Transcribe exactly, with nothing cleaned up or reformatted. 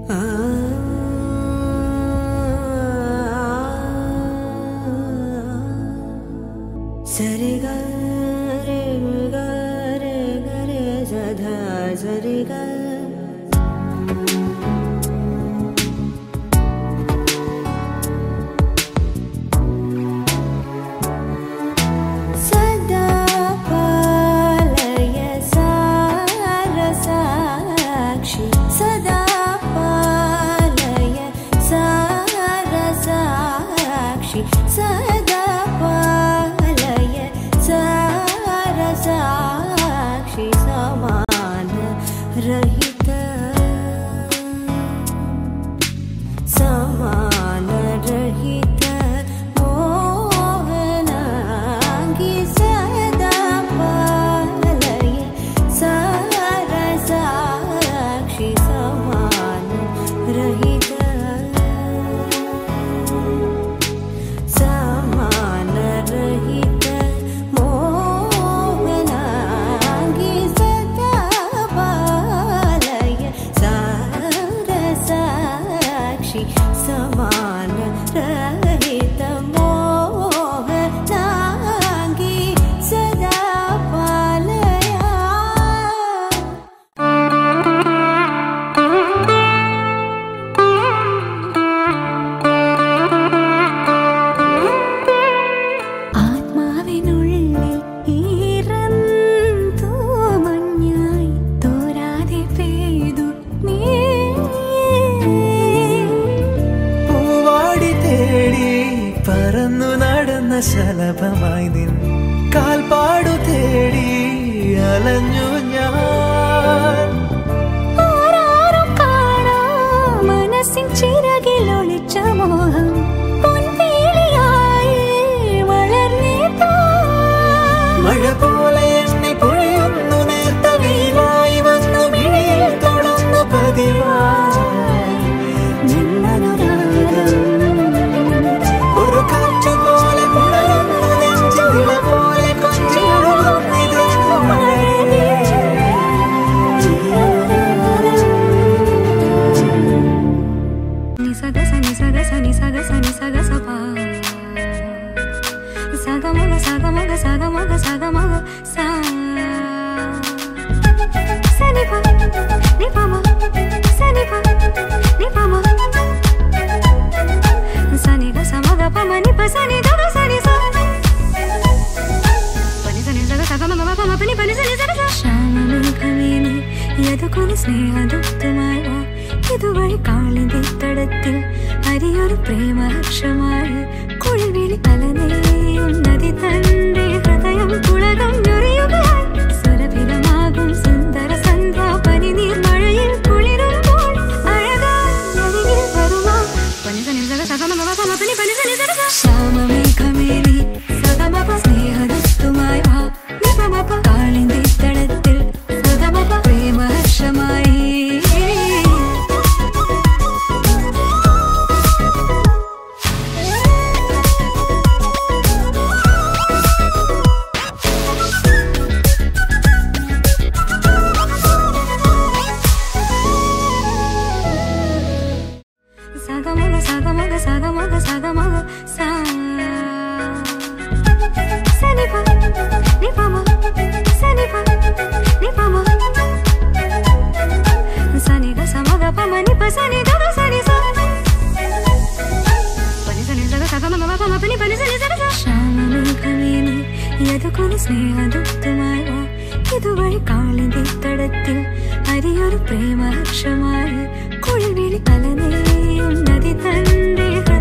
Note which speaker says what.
Speaker 1: ശലഭമായി നിൻ കാൽപ്പാടു തേടി അലഞ്ഞു ഞാൻ.
Speaker 2: ആരാരും കാണാ മനസ്സിൻ ചിറകിൽ ഒളിച്ച മോഹം പൊൻവേലിയായി വളർന്നേതാ.
Speaker 1: മഴ പോലെ എന്നെ പൊഴിയുന്നു നേർത്ത വെയിലായി വന്നു മിഴിയിൽ തൊടുന്നു പതിവായി നിന്നനുരാഗം. ഒരു കാറ്റ് പോലെ പുണരുന്നു നെഞ്ചില പോലെ കൊഞ്ചിടുന്നു മഴയേ.
Speaker 2: നിസഗ സനി സഗ സനി സഗ സനി സഗ സപ സഗമഗ സഗമഗ സഗമഗ സഗമഗ സ സനി പ നി പ മ സനി പ നി പ മ സനി ഗ സമഗ പ മ നി പ സനി ഗ ഗ സനി സ പനി സനി സഗ സഗ മ മ പ മ പനി പനി സനി സഗ സ. ശ്യാമമേഘമേനി യദുകുനി സ്നേഹദൂതുമായി വാ ഇതുവഴി കാളിന്റെ തടത്തിൽ അരിയൊരു പ്രേമഹർഷമായി കുളിവിളി തലനെയ്യുന്നതി തന്റെ ഹൃദയം പുളകം ഞൊറിയുകയായി. സുരഭിലമാകും സുന്ദര സന്ധ്യ പനിനീർ മഴയിൽ കുളിരുമ്പോൾ അഴകാരിൽ വരുമാ പനി സനി സഗ സഗ മ മ പ മ പനി പനി സനി സഗ സ. ശ്യാമമേഘമേനി സഗമപ സ്നേഹദൂതുമായി വാ നിപമപ കാളിന്റെ തടത്തിൽ സഗമപ പ്രേമഹർഷമായി. Sagamagga sagamagga sagamagga sagamagga sa sani pa ni pa ma sani pa ni pa ma sani ga samaga pa ma ni pa sani ga ga sani sa pani sani sa ga sa ga ma ma pa ma pani pani sani sa ga sa. ശ്യാമമേഘമേനി യദുകുനി സ്നേഹദൂതുമായി വാ ഇതുവഴി കാളിന്റെ തടത്തിൽ അരിയൊരു പ്രേമഹർഷമായി കുളിവിളി തലനെയ്യുന്നതി തന്റെ